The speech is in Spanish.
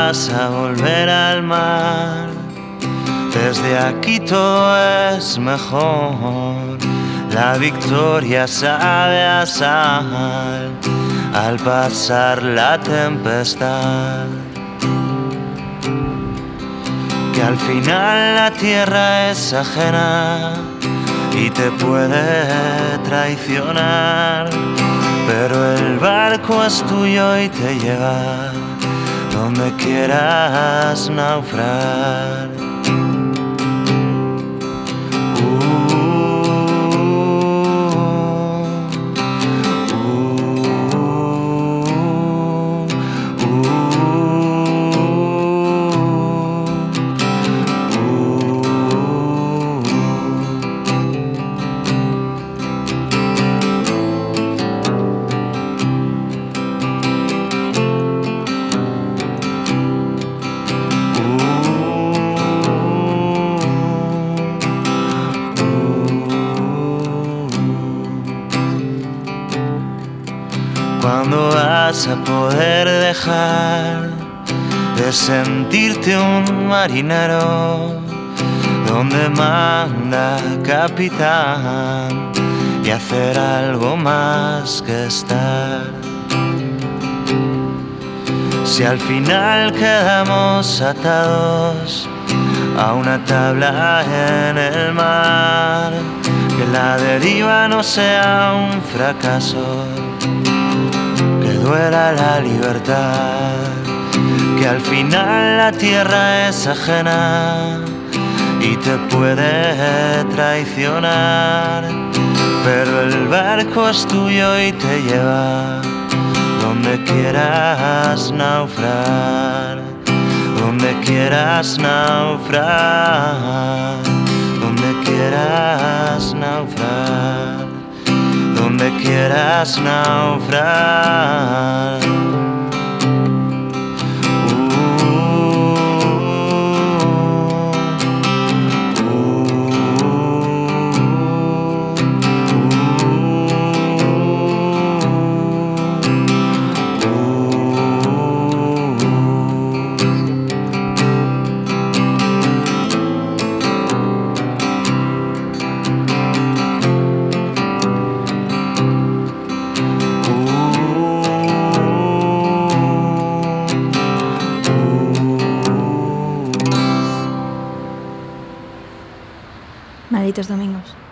vas a volver al mar. Desde aquí todo es mejor. La victoria sabe a sal al pasar la tempestad. Que al final la tierra es ajena y te puede traicionar, pero el barco es tuyo y te lleva donde quieras naufragar. ¿Cuándo vas a poder dejar de sentirte un marinero donde manda capitán y hacer algo más que estar? Si al final quedamos atados a una tabla en el mar, que la deriva no sea un fracaso, que duela la libertad, que al final la tierra es ajena y te puede traicionar, pero el barco es tuyo y te lleva donde quieras naufragar, donde quieras naufragar, donde quieras naufragar, donde quieras naufragar. Malditos domingos.